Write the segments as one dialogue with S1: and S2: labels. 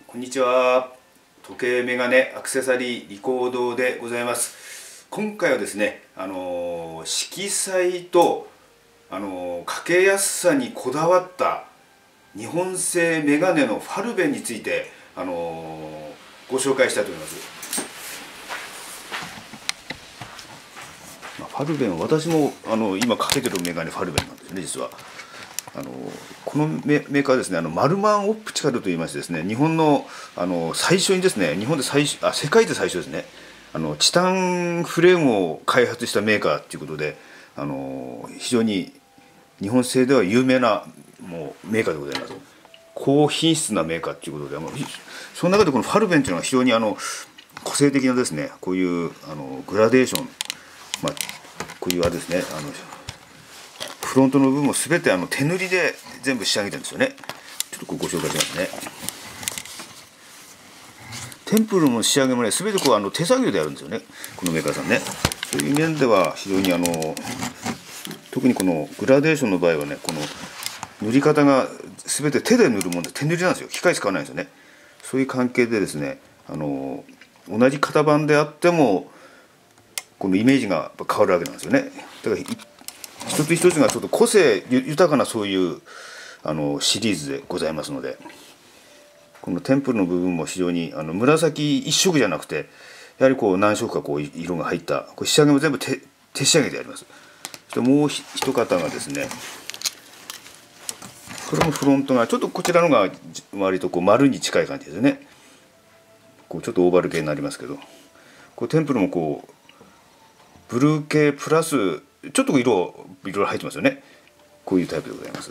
S1: こんにちは。時計メガネアクセサリーリコードでございます。今回はですね、色彩とかけやすさにこだわった日本製メガネのファルベンについてご紹介したいと思います。ファルベンは私も今かけてるメガネファルベンなんですね、実は。このメーカーはですね、マルマンオプチカルといいましてですね、日本の最初にですね、日本で世界で最初ですね、チタンフレームを開発したメーカーということで、非常に日本製では有名なメーカーでございます。高品質なメーカーということで、その中でこのファルベンというのは非常に個性的なですね、こういうグラデーション、こういうですね、フロントの部分も全て手塗りで全部仕上げてるんですよね。ちょっとご紹介しますね。テンプルの仕上げもね、全て手作業でやるんですよね、このメーカーさんね。そういう面では非常に特にこのグラデーションの場合はね、この塗り方が全て手で塗るもんで手塗りなんですよ。機械使わないんですよね。そういう関係でですね、同じ型番であってもこのイメージが変わるわけなんですよね。だから一つ一つがちょっと個性豊かなそういうシリーズでございますので、このテンプルの部分も非常に紫一色じゃなくて、やはり何色か色が入った仕上げも全部手仕上げてあります。そしてもう一方がですね、これもフロントがちょっとこちらのが割と丸に近い感じですね。ちょっとオーバル系になりますけど、テンプルもブルー系プラスちょっと色々入ってますよね。こういうタイプでございます。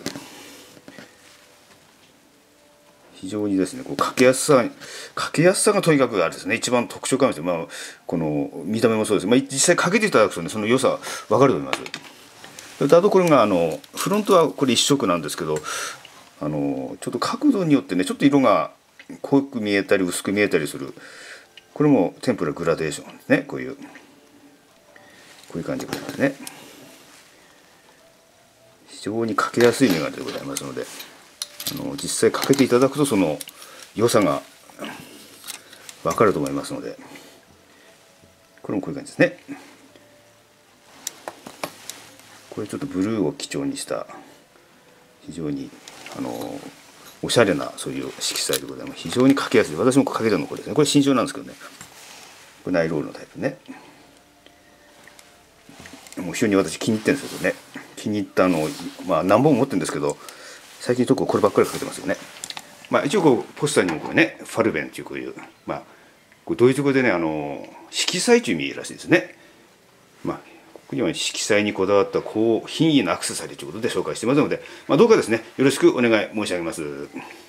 S1: 非常にですね、かけやすさがとにかくあれですね、一番特徴かもしれない。この見た目もそうです。実際かけていただくとね、その良さ分かると思います。それとあとこれがフロントはこれ一色なんですけど、ちょっと角度によってね、ちょっと色が濃く見えたり薄く見えたりする。これもテンプルグラデーションですね。こういう感じでございますね。非常にかけやすいメガネでございますので、実際かけていただくとその良さが分かると思いますので、これもこういう感じですね。これちょっとブルーを基調にした非常におしゃれなそういう色彩でございます。非常にかけやすい。私もかけたのこれですね。これ新調なんですけどね、これナイロールのタイプね。もう非常に私気に入ってるんですけどね、気に入った何本も持ってるんですけど、最近こればっかりかけてますよね。一応ポスターにもね、ファルベンというこういうドイツ語でね、色彩という意味らしいですね。ここには色彩にこだわった高品位なアクセサリーということで紹介してますので、どうかですね、よろしくお願い申し上げます。